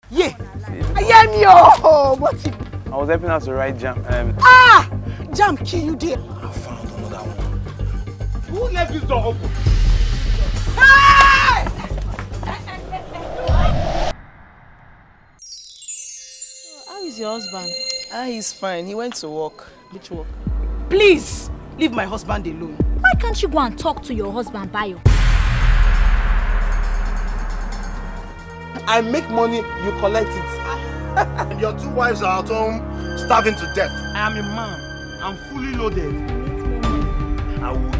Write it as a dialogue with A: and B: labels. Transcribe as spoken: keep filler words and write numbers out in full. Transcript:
A: Yeah. I am yo. What's it?
B: I was helping her to write jam. Um,
A: ah! Jam kill you there.
C: I found another one. Who left this door open?
A: Hey!
D: How is your husband?
E: Ah, he's fine. He went to work.
D: Which work?
A: Please, leave my husband alone.
F: Why can't you go and talk to your husband, Bayo?
C: I make money, you collect it. And your two wives are at home starving to death. I am a man. I'm fully loaded. I will